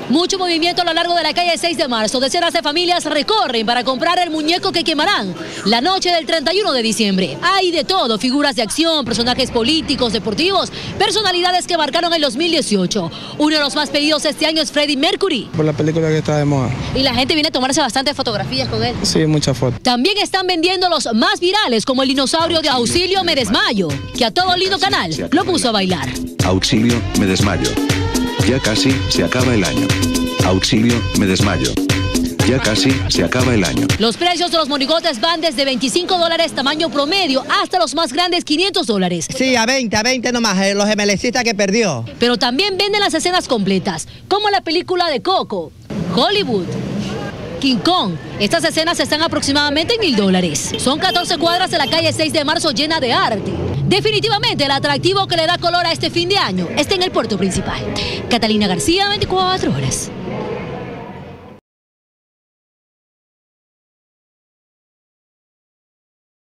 Mucho movimiento a lo largo de la calle 6 de marzo. Decenas de familias recorren para comprar el muñeco que quemarán la noche del 31 de diciembre. Hay de todo, figuras de acción, personajes políticos, deportivos, personalidades que marcaron el 2018. Uno de los más pedidos este año es Freddie Mercury. Por la película que está de moda. Y la gente viene a tomarse bastantes fotografías con él. Sí, muchas fotos. También están vendiendo los más virales, como el dinosaurio de Auxilio, me desmayo, que a todo lindo canal lo puso a bailar. Auxilio, me desmayo. Ya casi se acaba el año. Auxilio, me desmayo. Ya casi se acaba el año. Los precios de los monigotes van desde $25 tamaño promedio hasta los más grandes $500. Sí, a 20 nomás, los MLCistas que perdió. Pero también venden las escenas completas, como la película de Coco, Hollywood, King Kong. Estas escenas están aproximadamente en $1000. Son 14 cuadras de la calle 6 de marzo llena de arte. Definitivamente el atractivo que le da color a este fin de año está en el puerto principal. Catalina García, 24 horas.